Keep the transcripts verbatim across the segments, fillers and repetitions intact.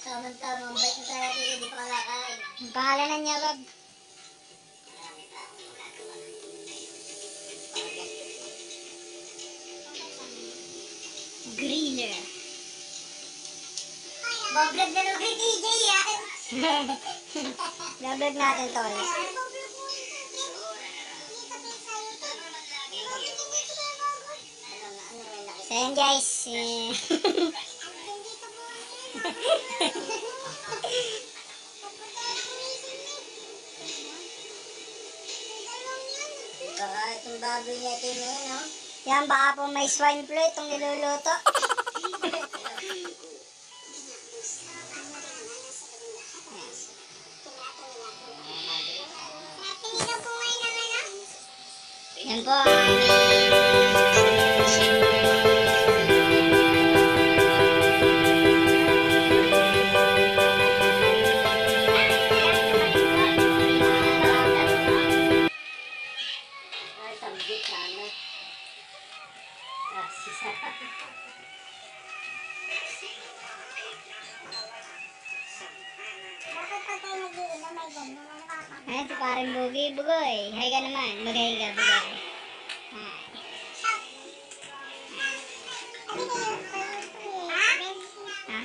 Tamang-tamang break na tayo, hindi pa kalakain. Ang pangalanan niya, Bob. Greener. Bablog na nung kay T J yan. Bablog natin, Tol. So yun guys. Eh. Baka itong baboy niya ito na yun, no? Yan, baka po may swine flu itong niluluto. Yan po. Ayan si parang Bugi, Bugoy. Hay ka naman, mag-hay ka, Bugoy. Ha?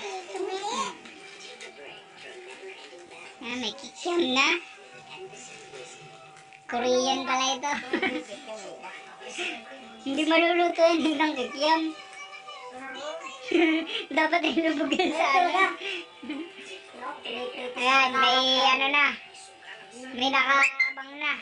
Ah, may kikiam na. Korean pala ito. Hindi maluluto yun ng kikiam. Dapat ilubugin sa ano. Ayan, may ano na. May nakabang na.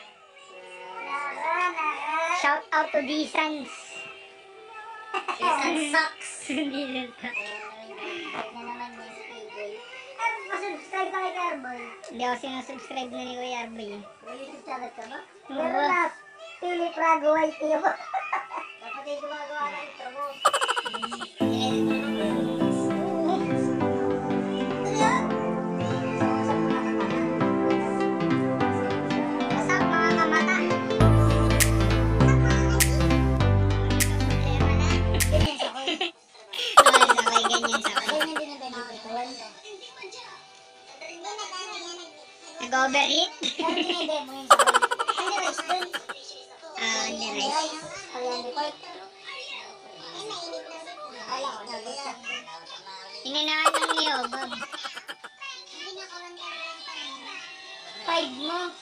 Shout out to Disans. Disans sucks. Disans sucks. Na naman niya si T J. Pero pasubscribe ka kay Carboy. Hindi ako sinasubscribe na ni Kuya Arby. May YouTube channel ka ba? Oo. Meron na. Philip Rago Y T O. Dapat ay gumagawa ng intro mo. Wasak mga kamata. Ganyan sa ko. Oo, sabay ganyan sa ko. Ganyan din ang pinakatawan. Nag-overheat? Pero dinidemo yun sa ko. Hindi rice dun. Ah, hindi rice. Ayan, report. Akala ko na ganyan. Inanahan lang niyo, Bob. Five mo.